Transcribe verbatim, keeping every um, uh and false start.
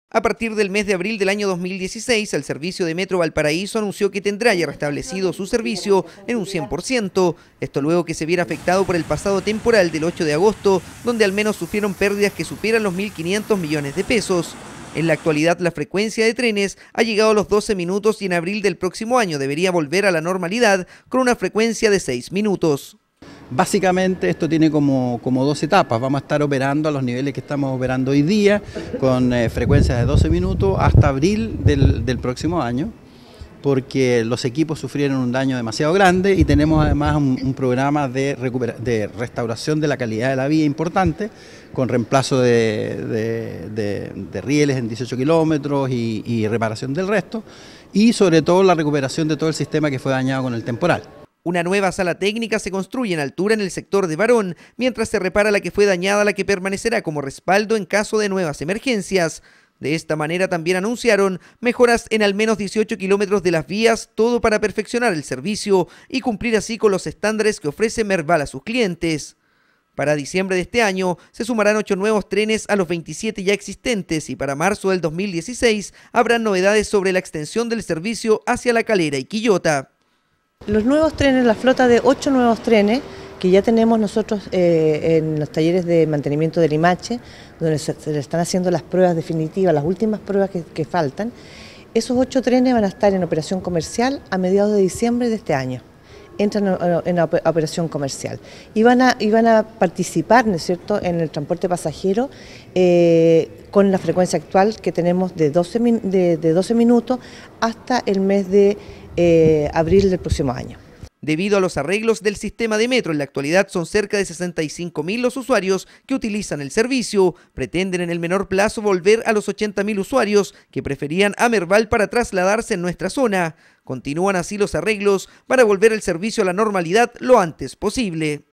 A partir del mes de abril del año dos mil dieciséis, el servicio de Metro Valparaíso anunció que tendrá ya restablecido su servicio en un cien por ciento. Esto luego que se viera afectado por el pasado temporal del ocho de agosto, donde al menos sufrieron pérdidas que superan los mil quinientos millones de pesos. En la actualidad, la frecuencia de trenes ha llegado a los doce minutos y en abril del próximo año debería volver a la normalidad con una frecuencia de seis minutos. Básicamente esto tiene como, como dos etapas. Vamos a estar operando a los niveles que estamos operando hoy día, con eh, frecuencias de doce minutos hasta abril del, del próximo año, porque los equipos sufrieron un daño demasiado grande y tenemos además un, un programa de, recupera, de restauración de la calidad de la vía importante, con reemplazo de, de, de, de rieles en dieciocho kilómetros y, y reparación del resto, y sobre todo la recuperación de todo el sistema que fue dañado con el temporal. Una nueva sala técnica se construye en altura en el sector de Barón, mientras se repara la que fue dañada, la que permanecerá como respaldo en caso de nuevas emergencias. De esta manera también anunciaron mejoras en al menos dieciocho kilómetros de las vías, todo para perfeccionar el servicio y cumplir así con los estándares que ofrece Merval a sus clientes. Para diciembre de este año se sumarán ocho nuevos trenes a los veintisiete ya existentes y para marzo del dos mil dieciséis habrán novedades sobre la extensión del servicio hacia La Calera y Quillota. Los nuevos trenes, la flota de ocho nuevos trenes que ya tenemos nosotros eh, en los talleres de mantenimiento del Limache, donde se, se le están haciendo las pruebas definitivas, las últimas pruebas que, que faltan. Esos ocho trenes van a estar en operación comercial a mediados de diciembre de este año. Entran en, en operación comercial y van a, y van a participar, ¿no es cierto?, en el transporte pasajero eh, con la frecuencia actual que tenemos de doce, de, de doce minutos hasta el mes de eh, abril del próximo año. Debido a los arreglos del sistema de metro, en la actualidad son cerca de sesenta y cinco mil los usuarios que utilizan el servicio. Pretenden en el menor plazo volver a los ochenta mil usuarios que preferían a Merval para trasladarse en nuestra zona. Continúan así los arreglos para volver el servicio a la normalidad lo antes posible.